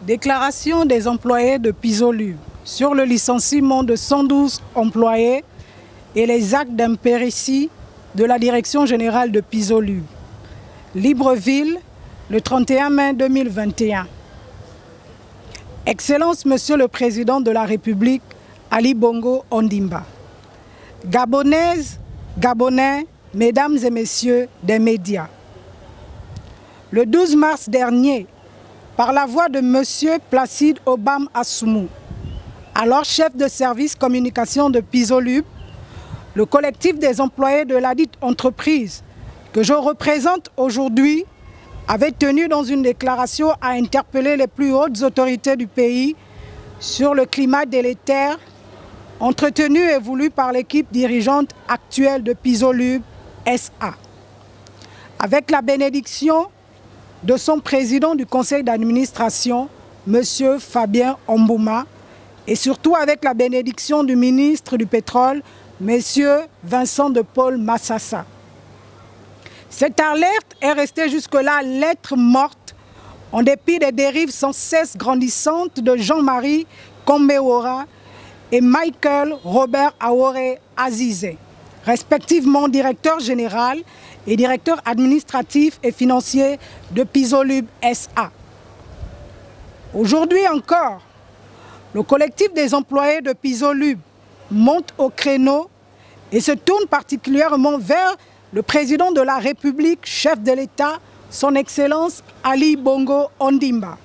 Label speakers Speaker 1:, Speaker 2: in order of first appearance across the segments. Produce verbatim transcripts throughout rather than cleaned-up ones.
Speaker 1: Déclaration des employés de Pisolub sur le licenciement de cent douze employés et les actes d'impéritie de la Direction générale de Pisolub. Libreville, le trente et un mai deux mille vingt et un. Excellence, Monsieur le Président de la République, Ali Bongo Ondimba. Gabonaises, Gabonais, Mesdames et Messieurs des médias. Le douze mars dernier, par la voix de Monsieur Placide Obam Assoumou, alors chef de service communication de Pisolub, le collectif des employés de la dite entreprise que je représente aujourd'hui avait tenu dans une déclaration à interpeller les plus hautes autorités du pays sur le climat délétère entretenu et voulu par l'équipe dirigeante actuelle de Pisolub S A. Avec la bénédiction de son président du conseil d'administration, M. Fabien Ombouma, et surtout avec la bénédiction du ministre du pétrole, M. Vincent de Paul Massassa. Cette alerte est restée jusque-là lettre morte, en dépit des dérives sans cesse grandissantes de Jean-Marie Kombeora et Michael Robert Aore Azizé, respectivement directeur général et directeur administratif et financier de Pisolub S A. Aujourd'hui encore, le collectif des employés de Pisolub monte au créneau et se tourne particulièrement vers le président de la République, chef de l'État, son Excellence Ali Bongo Ondimba.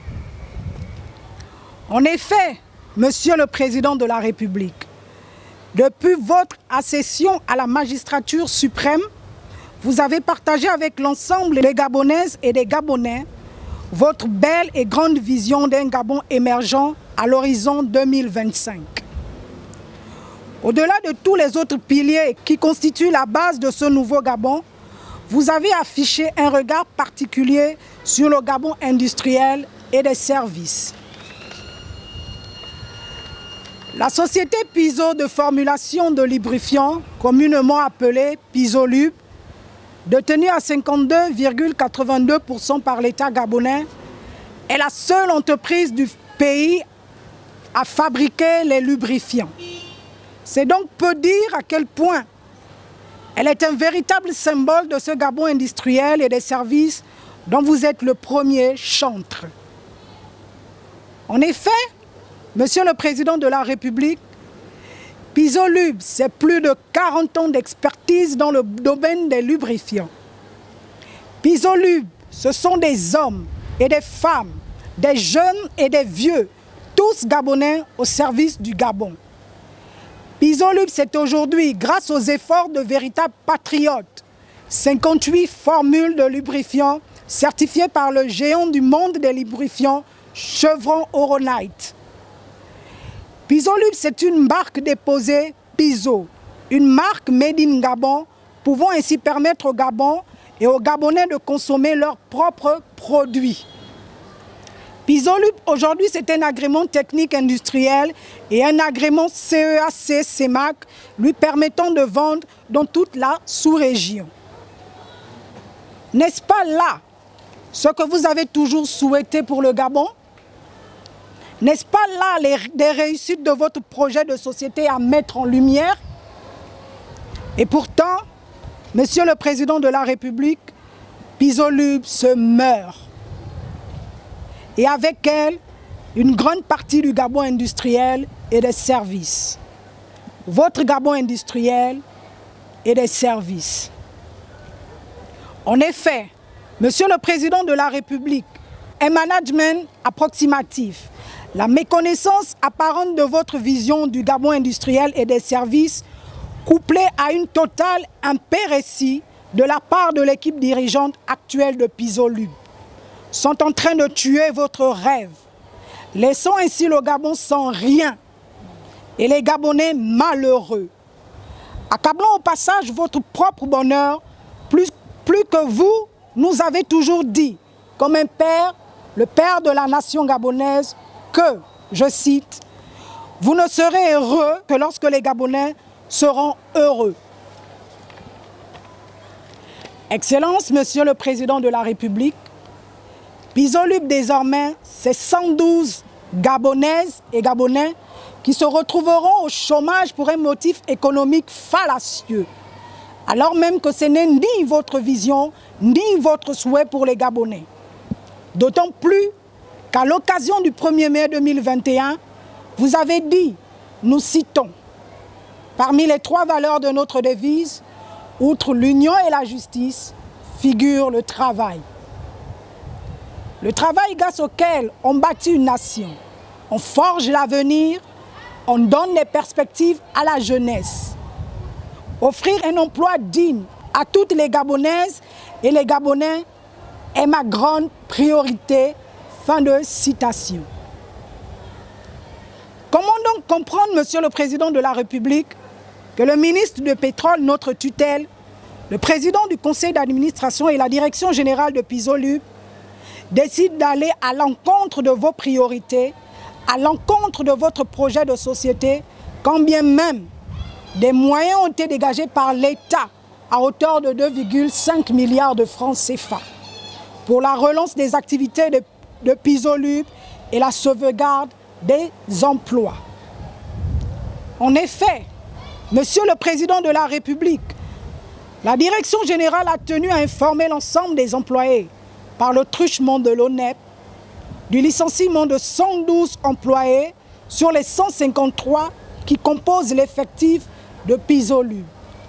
Speaker 1: En effet, Monsieur le Président de la République, depuis votre accession à la magistrature suprême, vous avez partagé avec l'ensemble des Gabonaises et des Gabonais votre belle et grande vision d'un Gabon émergent à l'horizon deux mille vingt-cinq. Au-delà de tous les autres piliers qui constituent la base de ce nouveau Gabon, vous avez affiché un regard particulier sur le Gabon industriel et des services. La société Piso de formulation de lubrifiants, communément appelée Pisolub, détenue à cinquante-deux virgule quatre-vingt-deux pour cent par l'État gabonais, est la seule entreprise du pays à fabriquer les lubrifiants. C'est donc peu dire à quel point elle est un véritable symbole de ce Gabon industriel et des services dont vous êtes le premier chantre. En effet, Monsieur le Président de la République, Pisolub, c'est plus de quarante ans d'expertise dans le domaine des lubrifiants. Pisolub, ce sont des hommes et des femmes, des jeunes et des vieux, tous gabonais au service du Gabon. Pisolub, c'est aujourd'hui, grâce aux efforts de véritables patriotes, cinquante-huit formules de lubrifiants certifiées par le géant du monde des lubrifiants, Chevron Oronite. Pisolub, c'est une marque déposée Piso, une marque made in Gabon, pouvant ainsi permettre au Gabon et aux Gabonais de consommer leurs propres produits. Pisolub, aujourd'hui, c'est un agrément technique industriel et un agrément C E A C C M A C lui permettant de vendre dans toute la sous-région. N'est-ce pas là ce que vous avez toujours souhaité pour le Gabon? N'est-ce pas là les, des réussites de votre projet de société à mettre en lumière? Et pourtant, Monsieur le Président de la République, Pisolub se meurt. Et avec elle, une grande partie du Gabon industriel et des services. Votre Gabon industriel et des services. En effet, Monsieur le Président de la République, un management approximatif, la méconnaissance apparente de votre vision du Gabon industriel et des services, couplée à une totale impéritie de la part de l'équipe dirigeante actuelle de Pisolub, sont en train de tuer votre rêve, laissant ainsi le Gabon sans rien et les Gabonais malheureux, accablant au passage votre propre bonheur, plus, plus que vous nous avez toujours dit, comme un père, le père de la nation gabonaise, que, je cite, « Vous ne serez heureux que lorsque les Gabonais seront heureux ». Excellence, Monsieur le Président de la République, Pisolub désormais, c'est cent douze Gabonaises et Gabonais qui se retrouveront au chômage pour un motif économique fallacieux, alors même que ce n'est ni votre vision, ni votre souhait pour les Gabonais. D'autant plus qu'à l'occasion du premier mai deux mille vingt et un, vous avez dit, nous citons, parmi les trois valeurs de notre devise, outre l'union et la justice, figure le travail. Le travail grâce auquel on bâtit une nation, on forge l'avenir, on donne les perspectives à la jeunesse. Offrir un emploi digne à toutes les Gabonaises et les Gabonais est ma grande priorité. Fin de citation. Comment donc comprendre, Monsieur le Président de la République, que le ministre du Pétrole, notre tutelle, le président du conseil d'administration et la direction générale de Pisolub décident d'aller à l'encontre de vos priorités, à l'encontre de votre projet de société, quand bien même des moyens ont été dégagés par l'État à hauteur de deux virgule cinq milliards de francs C F A pour la relance des activités de, de Pisolub et la sauvegarde des emplois. En effet, Monsieur le Président de la République, la Direction générale a tenu à informer l'ensemble des employés par le truchement de l'O N E P du licenciement de cent douze employés sur les cent cinquante-trois qui composent l'effectif de Pisolub.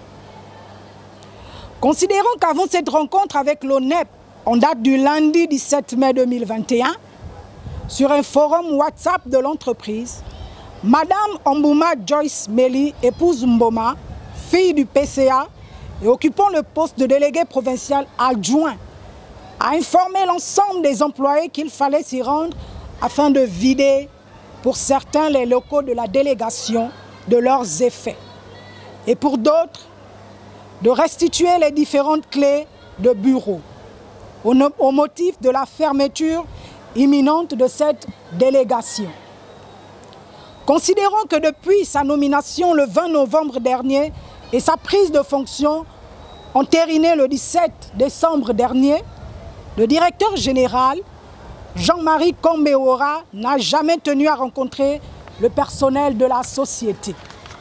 Speaker 1: Considérons qu'avant cette rencontre avec l'O N E P, en date du lundi dix-sept mai deux mille vingt et un, sur un forum WhatsApp de l'entreprise, Madame Ambouma Joyce Meli, épouse Mboma, fille du P C A et occupant le poste de délégué provincial adjoint, a informé l'ensemble des employés qu'il fallait s'y rendre afin de vider pour certains les locaux de la délégation de leurs effets et pour d'autres de restituer les différentes clés de bureau au, au motif de la fermeture imminente de cette délégation. Considérons que depuis sa nomination le vingt novembre dernier et sa prise de fonction entérinée le dix-sept décembre dernier, le directeur général, Jean-Marie Combéora, n'a jamais tenu à rencontrer le personnel de la société.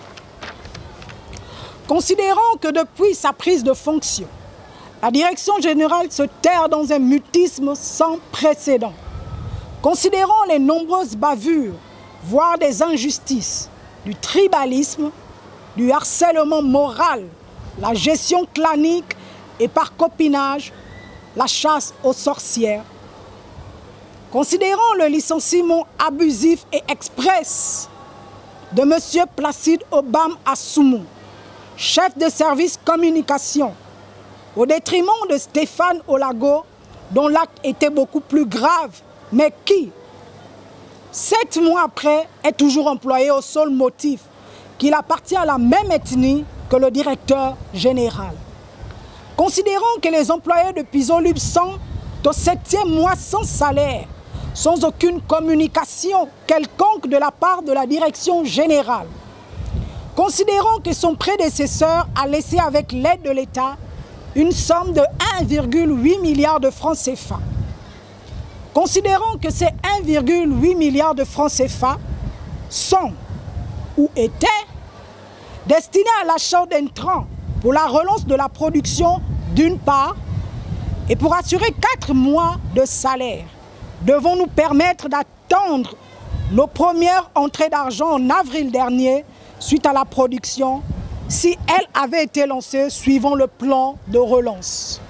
Speaker 1: Considérons que depuis sa prise de fonction, la direction générale se terre dans un mutisme sans précédent. Considérons les nombreuses bavures, voire des injustices, du tribalisme, du harcèlement moral, la gestion clanique et par copinage, la chasse aux sorcières. Considérons le licenciement abusif et express de M. Placide Obam Assoumou, chef de service communication, au détriment de Stéphane Olago, dont l'acte était beaucoup plus grave, mais qui, sept mois après, est toujours employé au seul motif qu'il appartient à la même ethnie que le directeur général. Considérons que les employés de Pisolub sont au septième mois sans salaire, sans aucune communication quelconque de la part de la direction générale. Considérons que son prédécesseur a laissé avec l'aide de l'État une somme de un virgule huit milliard de francs C F A. Considérons que ces un virgule huit milliard de francs C F A sont ou étaient destinés à l'achat d'intrants pour la relance de la production d'une part et pour assurer quatre mois de salaire. Devons nous permettre d'attendre nos premières entrées d'argent en avril dernier suite à la production si elle avait été lancée suivant le plan de relance.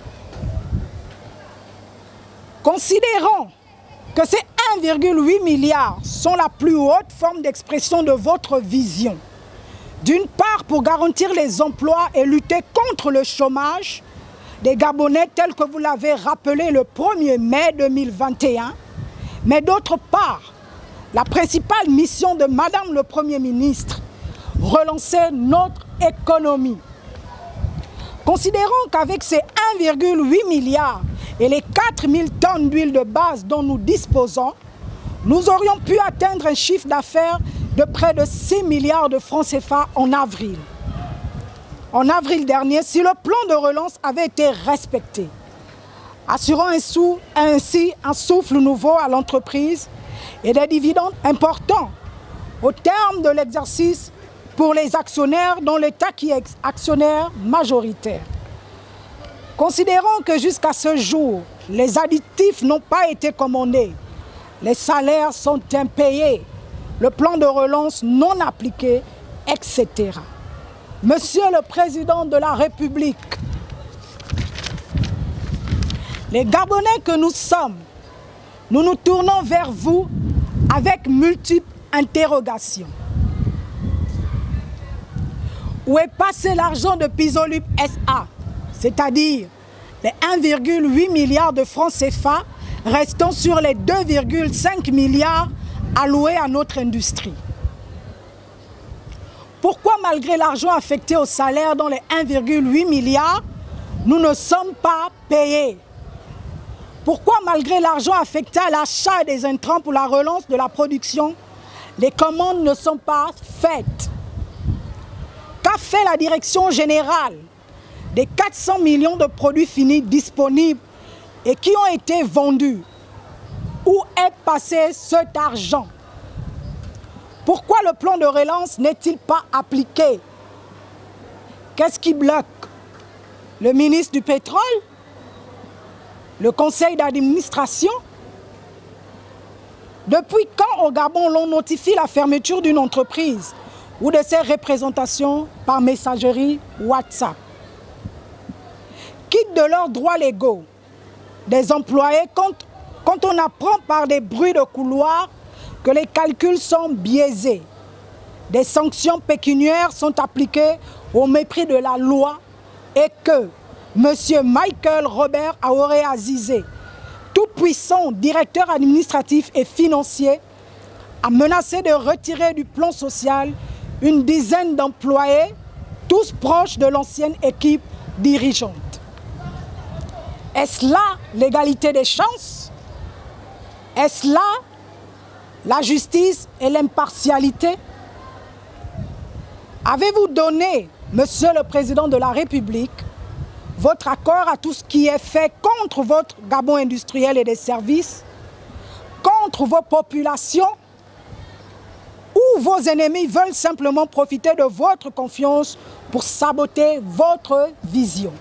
Speaker 1: Considérons que ces un virgule huit milliards sont la plus haute forme d'expression de votre vision. D'une part, pour garantir les emplois et lutter contre le chômage des Gabonais tel que vous l'avez rappelé le premier mai deux mille vingt et un, mais d'autre part, la principale mission de Madame le Premier ministre, relancer notre économie. Considérons qu'avec ces un virgule huit milliards et les quatre mille tonnes d'huile de base dont nous disposons, nous aurions pu atteindre un chiffre d'affaires de près de six milliards de francs C F A en avril. En avril dernier, si le plan de relance avait été respecté. assurant ainsi un souffle nouveau à l'entreprise et des dividendes importants au terme de l'exercice pour les actionnaires dont l'État qui est actionnaire majoritaire. Considérons que jusqu'à ce jour, les additifs n'ont pas été commandés, les salaires sont impayés, le plan de relance non appliqué, et cetera. Monsieur le Président de la République, les Gabonais que nous sommes, nous nous tournons vers vous avec multiples interrogations. Où est passé l'argent de Pisolup S A, c'est-à-dire les un virgule huit milliard de francs C F A restant sur les deux virgule cinq milliards alloués à notre industrie? Pourquoi, malgré l'argent affecté au salaire dans les un virgule huit milliards, nous ne sommes pas payés? Pourquoi, malgré l'argent affecté à l'achat des intrants pour la relance de la production, les commandes ne sont pas faites? Qu'a fait la direction générale des quatre cents millions de produits finis disponibles et qui ont été vendus? Où est passé cet argent? Pourquoi le plan de relance n'est-il pas appliqué? Qu'est-ce qui bloque? Le ministre du Pétrole? Le conseil d'administration? Depuis quand au Gabon l'on notifie la fermeture d'une entreprise ou de ses représentations par messagerie WhatsApp? Quitte de leurs droits légaux des employés quand, quand on apprend par des bruits de couloir que les calculs sont biaisés. Des sanctions pécuniaires sont appliquées au mépris de la loi et que M. Michael Robert Aoré Azizé, tout-puissant directeur administratif et financier, a menacé de retirer du plan social une dizaine d'employés, tous proches de l'ancienne équipe dirigeante. Est-ce là l'égalité des chances? Est-ce là la justice et l'impartialité? Avez-vous donné, Monsieur le Président de la République, votre accord à tout ce qui est fait contre votre Gabon industriel et des services, contre vos populations, ou vos ennemis veulent simplement profiter de votre confiance pour saboter votre vision?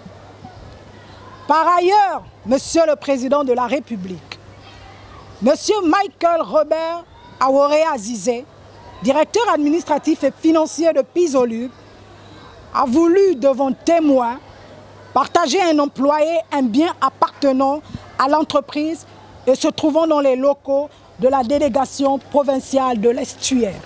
Speaker 1: Par ailleurs, Monsieur le Président de la République, Monsieur Michael Robert Aoré Azizé, directeur administratif et financier de Pisolup, a voulu devant témoins partager un employé, un bien appartenant à l'entreprise et se trouvant dans les locaux de la délégation provinciale de l'Estuaire.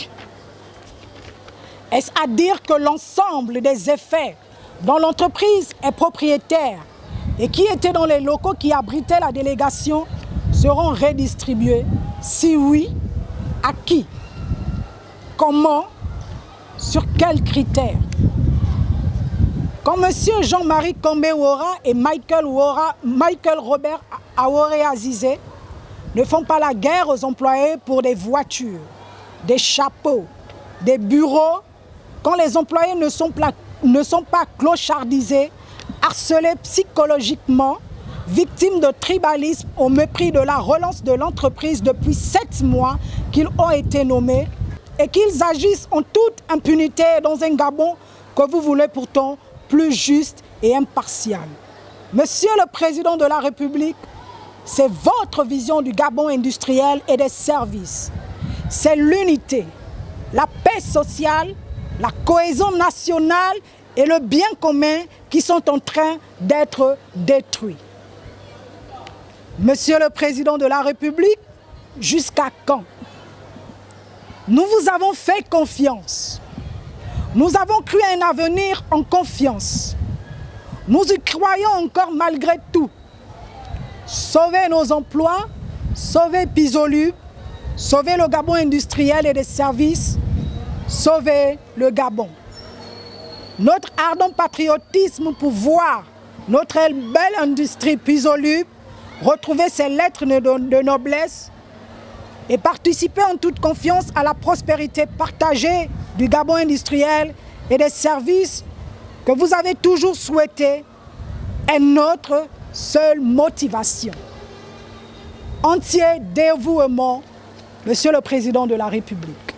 Speaker 1: Est-ce à dire que l'ensemble des effets dont l'entreprise est propriétaire et qui étaient dans les locaux qui abritaient la délégation seront redistribués? Si oui, à qui? Comment? Sur quels critères? Quand M. Jean-Marie Kombe-Wora et Michael, Wora, Michael Robert Aoré Azizé ne font pas la guerre aux employés pour des voitures, des chapeaux, des bureaux, quand les employés ne sont pas, ne sont pas clochardisés, harcelés psychologiquement, victimes de tribalisme au mépris de la relance de l'entreprise depuis sept mois qu'ils ont été nommés et qu'ils agissent en toute impunité dans un Gabon que vous voulez pourtant plus juste et impartial. Monsieur le Président de la République, c'est votre vision du Gabon industriel et des services. C'est l'unité, la paix sociale, la cohésion nationale et le bien commun qui sont en train d'être détruits. Monsieur le Président de la République, jusqu'à quand? Nous vous avons fait confiance. Nous avons cru à un avenir en confiance. Nous y croyons encore malgré tout. Sauver nos emplois, sauver Pisolup, sauver le Gabon industriel et des services, sauver le Gabon. Notre ardent patriotisme pour voir notre belle industrie Pisolup retrouver ses lettres de noblesse et participer en toute confiance à la prospérité partagée du Gabon industriel et des services que vous avez toujours souhaité est notre seule motivation. Entier dévouement, Monsieur le Président de la République.